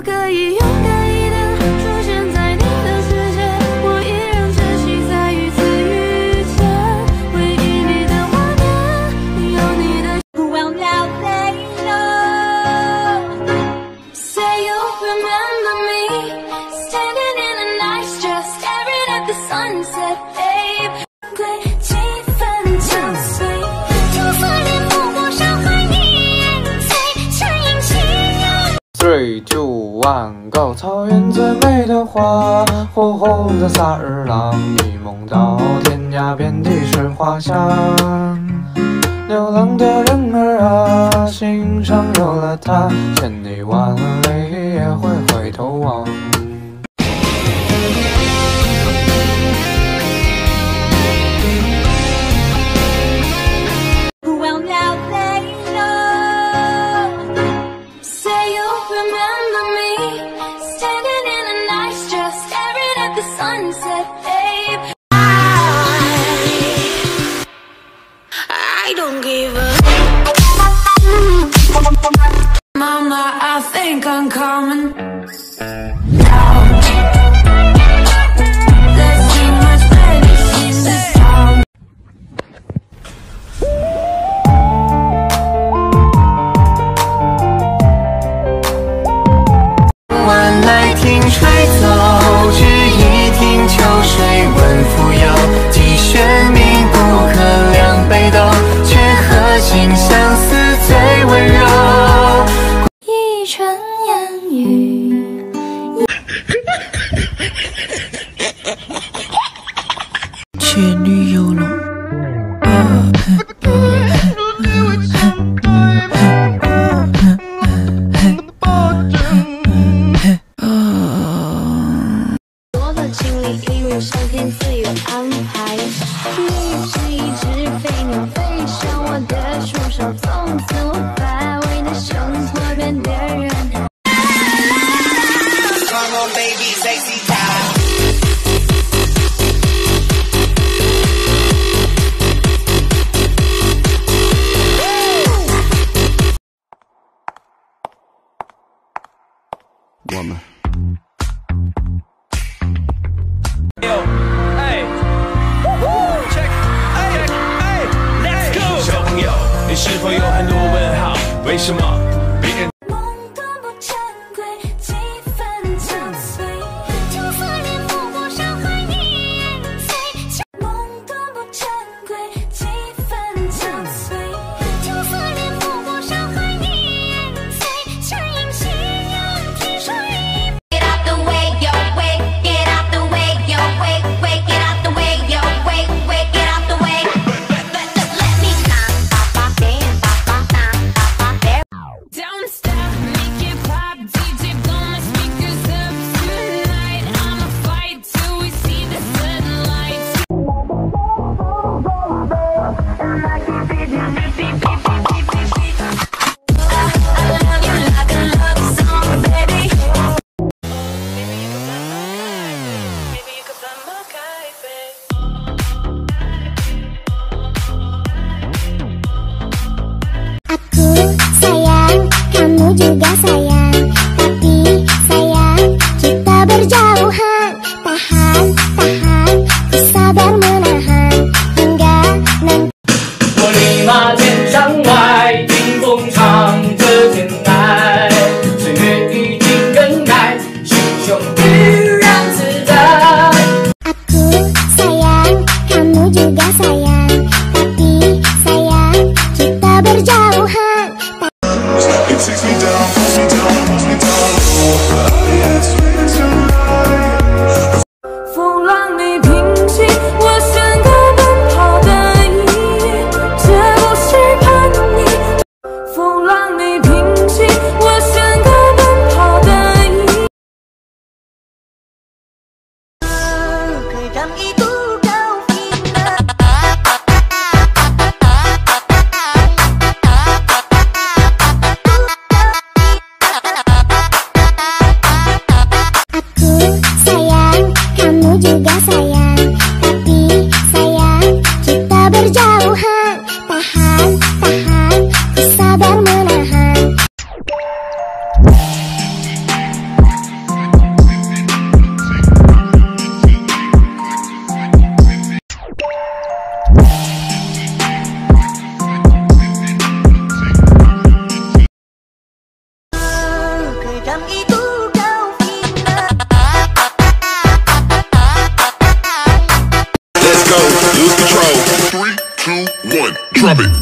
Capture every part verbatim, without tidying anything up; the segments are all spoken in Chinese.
不可以勇敢一点，出现在你的世界，我依然珍惜再一次遇见。回忆里的画面，有你的。Well now they know, say you remember me, standing in a nice dress, staring at the sunset, babe. 气氛相随，就算连不过伤害你，也能在声音轻扬。 Three, two, one, go！ 草原最美的花，火红的萨日朗，一梦到天涯，遍地是花香。流浪的人儿啊，心上有了他，千里万里也会回头望。 Well now they know, say you remember me, standing in a nice dress, staring at the sunset, babe. I don't give a Mama, I think I'm coming down. There's too much madness in this town. 晚来听吹奏，只一听秋水闻扶摇，既玄冥不可两杯斗，却和心相思最温柔。 一春烟雨， 去旅游了。 我的经历因为上天自有安排，你是一只飞鸟飞上我的树梢，从此我把为的生活变得人。 Come on, baby, sexy time. 我们。小朋友，你是否有很多问号？为什么别人？ 梦断不珍贵，气氛相随，就算连不过伤害你，也能在。梦断不珍贵，气氛相随，就算连不过伤害你，也能在。声音轻扬，听说一。Get out the way, yo, way, get out the way, yo, way, way, get out the way, yo, way, way, get out the way. Let me come, pop, pop, dance, pop, pop, pop, pop, pop, there. Don't stop, make it pop, D J blow my speakers up tonight. I'ma fight till we see the sunlight. And I keep beating, beat, beat, beat, beat, beat, beat. I, I love you like a love song, baby. Maybe you could find my guy, babe. Aku sayang, kamu juga sayang, tapi sayang kita berjauhan. Tahan, tahan, ku sabar menahan hingga nanti. 我立马见山外，听风唱着天籁，岁月已经更改，心胸依然自在。 Aku sayang, kamu juga sayang, tapi sayang kita berjauhan. 风浪没平息，我宣告奔跑的意义，这不是叛逆。风浪没平息，我宣告奔跑的意义。Kadang itu kau indah. Aku sayang, kamu juga sayang, tapi sayang kita berjauhan. Tahan, tahan, ku sabar menahan. 让一股高频的。 Let's go, lose control. Three, two, one, drop it.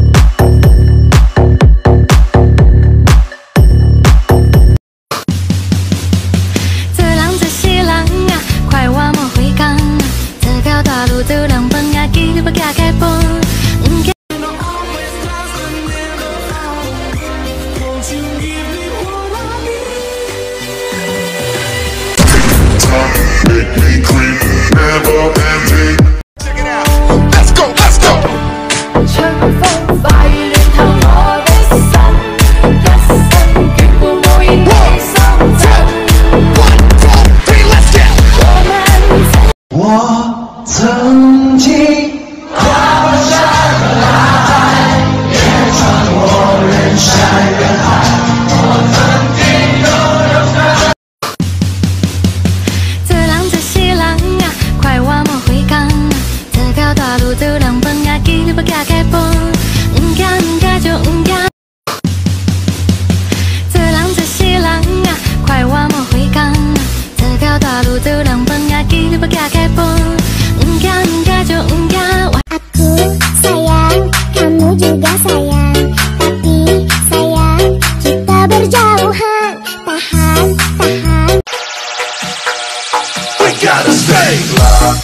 这人这是人啊，快我莫回港啊！这条大路走人奔啊，记你不加开奔。 Make me creep, never ending. Check it out. Let's go, let's go. 乘风发育人头我的伞，一生绝不无影的伤残。 One, two, three, let's go. 我们在。 我曾经跨过山和海，也穿过人山人海。我曾经拥有着。 这人这是人啊，快我莫回港啊！这条大路走人奔啊，记你不加开奔，唔敢唔敢就唔敢。这人这是人啊，快我莫回港啊！这条大路走人奔啊，记你不加开奔，唔敢唔敢就唔敢。 Aku sayang, kamu juga sayang. Tapi sayang, kita berjauhan. Tahan, tahan. We gotta stay.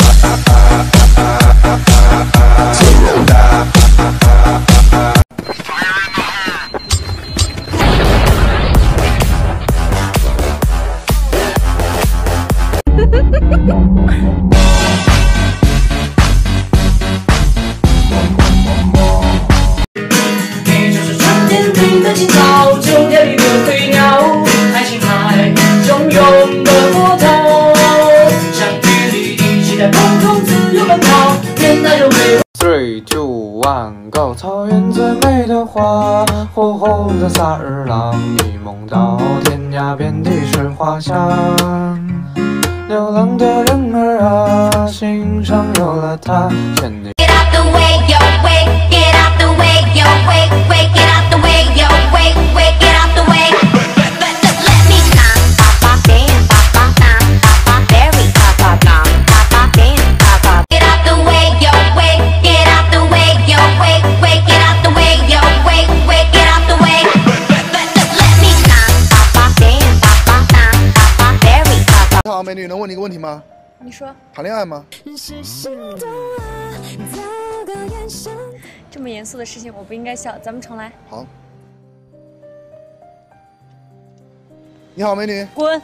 你就是春天里的青草，秋天里的飞鸟，爱琴海汹涌的波涛，相遇里一起在空中自由奔跑，年代中美。 Three, two, one, go！ 草原最美的花，火红的萨日朗，一梦到天涯，遍地是花香。流浪的人儿啊，心上有了他，牵你。 Get out the way, yo, way. Get out the way, yo, way, way. Get out the way, yo, way, way. Get out the way. Let me come, papa dance, papa dance, papa berry, papa dance, papa dance, papa. Get out the way, yo, way. Get out the way, yo, way, way. Get out the way, yo, way, way. Get out the way. Let me come, papa dance, papa dance, papa berry, papa. 你好，美女，能问你一个问题吗？ 你说谈恋爱吗？ 这么严肃的事情，我不应该笑，咱们重来。 好。你好，美女。 滚！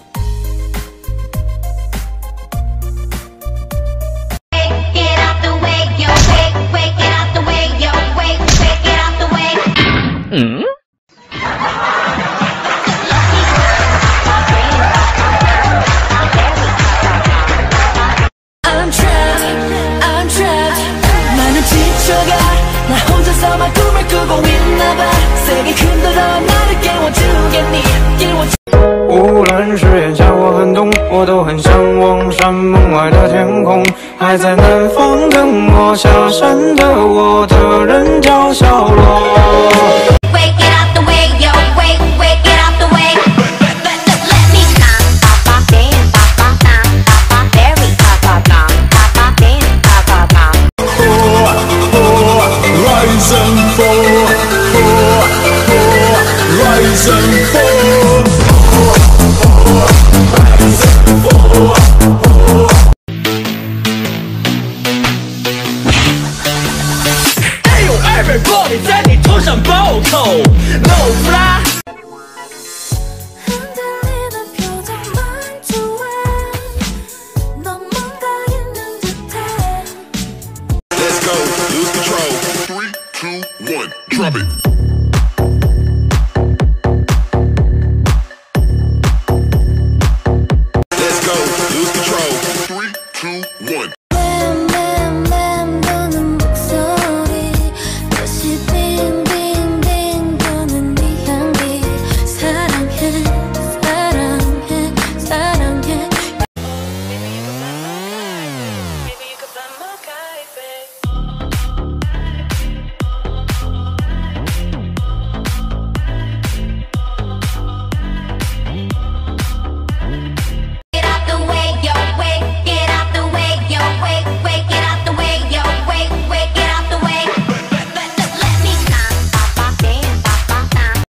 Get out the way, yo, way, way. Get out the way, yo, way, way. Get out the way. 嗯。 I'm trapped, I'm trapped. 나는 지쳐가. 나 혼자서만 꿈을 꾸고 있나봐. 세게 흔들어 나를 깨워주겠니? 깨워주. 无论是炎夏或寒冬，我都很向往山门外的天空。还在南方等我下山的我的人叫小罗。 Wake it up.